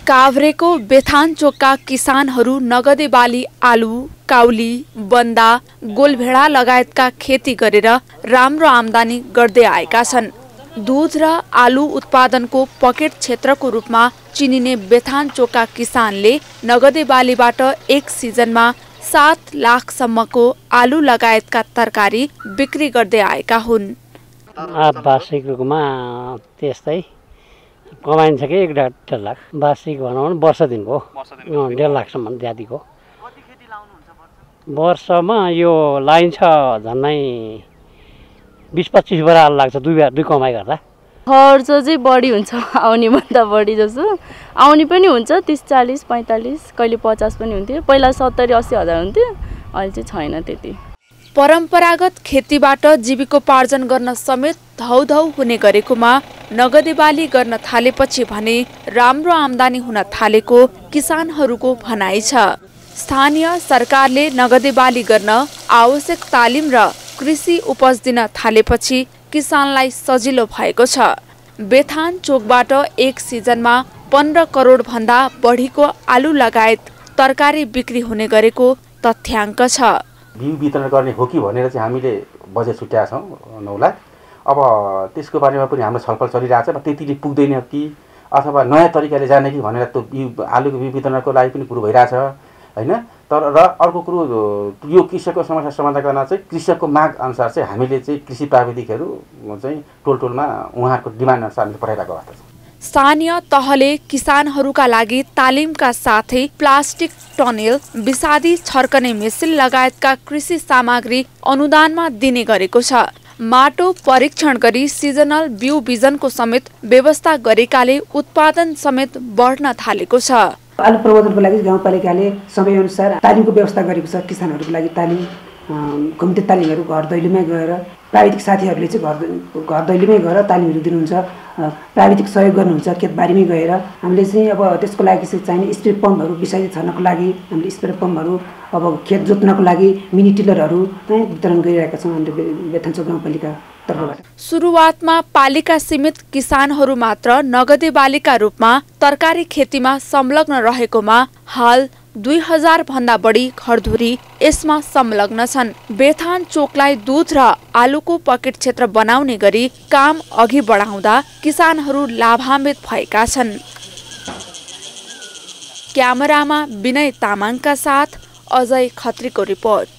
काभ्रेको बेथान चोकका किसानहरू नगदे बाली आलु, काउली, बन्दा, गोलभेडा लगायतका खेती गरेर राम्रो आम्दानी गर्दै आएका छन्। दूध र आलु उत्पादनको पकेट क्षेत्रको रूपमा चिनिने बेथान चोकका किसानले नगदे बालीबाट एक सिजनमा 7 लाखसम्मको आलु लगायतका तरकारी बिक्री गर्दै आएका हुन्। वार्षिक रूपमा त्यस्तै कमाइन्छ कि 1.5 लाख। वार्षिक भनौँ वर्ष दिनको 1.5 लाखसम्म ज्यादिको। वर्षमा यो लाइन्छ झन्नै 20-25 बोरा आलु लाग्छ दुई कमाइ गर्दा। खर्च चाहिँ बढी हुन्छ, आउने भन्दा बढी जसो। आउने पनि हुन्छ 30-40, 45, कहिले 50 पनि हुन्थ्यो। पहिला 70-80 हजार हुन्थ्यो, अहिले चाहिँ छैन त्यति। परम्परागत खेतीबाट जीविकोपार्जन गर्न समेत धौधौ हुने गरेकोमा नगदे बाली गर्न थालेपछि भने राम्रो आम्दानी हुन थालेको किसानहरूको भनाइ छ। स्थानीय सरकारले नगदे बाली गर्न आवश्यक तालिम र कृषि उपज दिन थालेपछि किसानलाई सजिलो भएको छ। बेथान चोकबाट एक सिजनमा 15 करोड भन्दा बढीको आलु लगायत तरकारी बिक्री हुने गरेको तथ्याङ्क छ। बिउ वितरण गर्ने हो कि भनेर चाहिँ हामीले बजेट छुट्याएका छौँ 9 लाख। अब त्यसको बारेमा पनि हाम्रो छलफल चलिरहेछ। त्यतिले पुग्दैन कि अथवा नयाँ तरिकाले जाने कि भनेर त्यो बिउ आलुको बिउ वितरणको लागि पनि कुरो भइरहेछ हैन। तर र अर्को कुरो यो कृषकको समस्या समाधान गर्न चाहिँ कृषकको माग अनुसार चाहिँ हामीले चाहिँ कृषि प्राविधिकहरू चाहिँ टोलमा उहाँहरूको डिमान्ड अनुसार हामीले पठाइरहेको अवस्था छ। स्थानीय तहले किसानहरूका लागि तालिमका साथै प्लास्टिक टनेल, विषादी छर्कने मेसिन लगायतका कृषि सामग्री अनुदानमा दिने गरेको छ। माटो परीक्षण गरी सिजनल बिउ बिजनको समेत व्यवस्था गरेकाले उत्पादन समेत बढ्न थालेको छ। आलु प्रवर्धनको लागि गाउँपालिकाले समयअनुसार तालिमको व्यवस्था गरेको छ। किसानहरूको लागि तालिम, कम्ती तालिमहरू घर दैलोमै गएर प्राविधिक साथीहरूले चाहिँ घर दैलोमै गएर तालिमहरू दिनुहुन्छ। प्राविधिक सहयोग गर्नुहुन्छ खेतबारीमै गएर। हामीले चाहिँ अब त्यसको लागि चाहिँ चाहिने स्प्रे पम्पहरू विषादी छर्नको लागि हामीले स्प्रे पम्पहरू, अब खेत जोत्नको लागि मिनी टिलरहरू चाहिँ वितरण गरिरहेका छौँ हामीले बेथान चोक गाउँपालिका तर्फबाट। सुरुवातमा पालिका सीमित किसानहरू मात्र नगदे बालीका रूपमा तरकारी खेतीमा संलग्न रहेकोमा हाल 2000 भन्दा बढी घरधुरी यसमा संलग्न छन्। बेथान चोकलाई दूध र आलुको पकेट क्षेत्र बनाउने गरी काम अघि बढाउँदा किसानहरू लाभान्वित भएका छन्। क्यामेरामा विनय तामाङका साथ अजय खत्रीको रिपोर्ट।